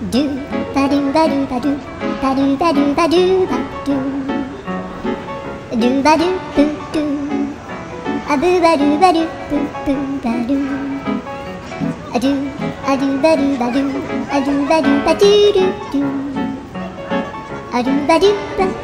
do ba do ba do ba do ba do ba do ba do ba do ba do boo do a boo ba do boo boo ba do a do ba do ba do a do ba do ba do do do a do ba do ba